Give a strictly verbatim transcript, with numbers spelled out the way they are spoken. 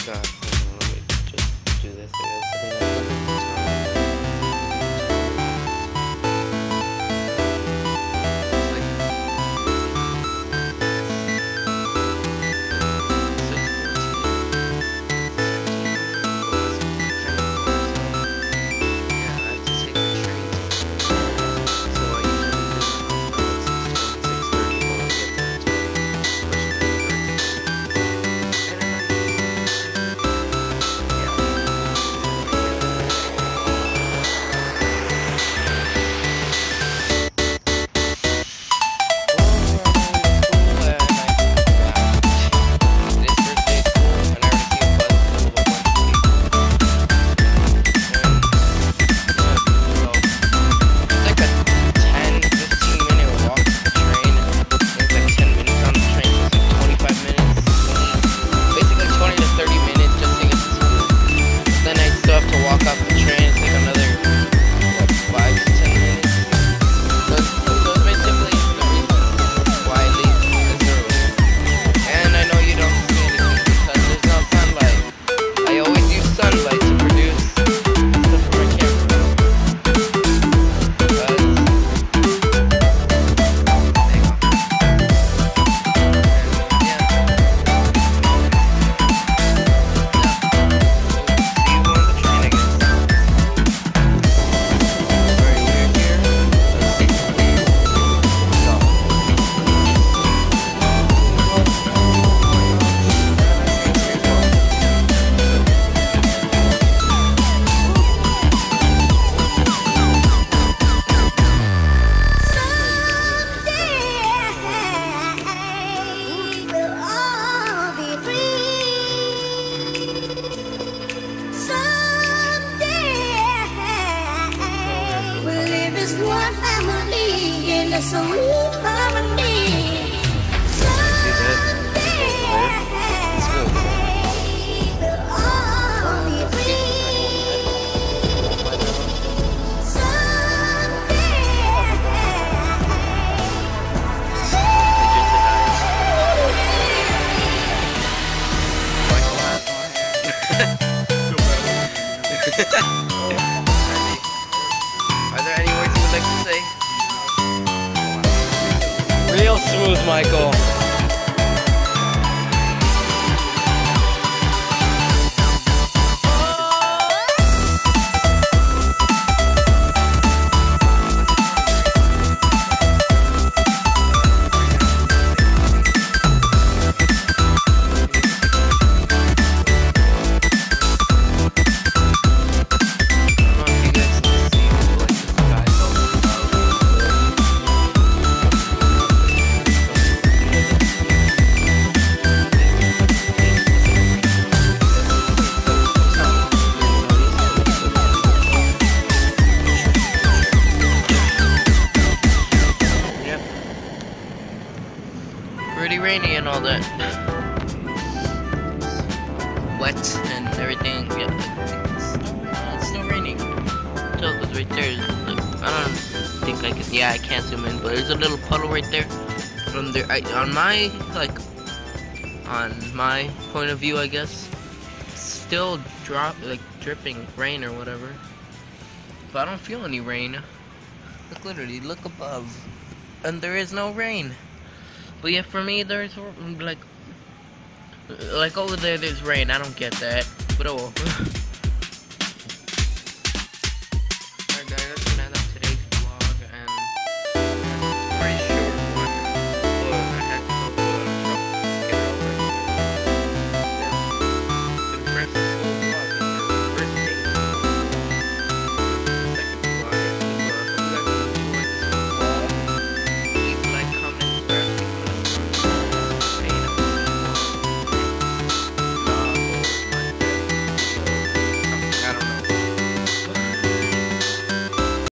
God, hold on, let me just do this, I guess. Sweet harmony. Someday we'll all be free. Someday. Are there any words you would like to say? Real smooth, Michael. Pretty rainy and all that. Wet and everything. Yeah, it's, it's still raining. So it goes right there. Like, I don't think I can. Yeah, I can't zoom in, but there's a little puddle right there. From there, I, on my like, on my point of view, I guess, it's still drop like dripping rain or whatever. But I don't feel any rain. Look, literally, look above, and there is no rain. But yeah, for me, there's like, like over there, there's rain. I don't get that, but oh well.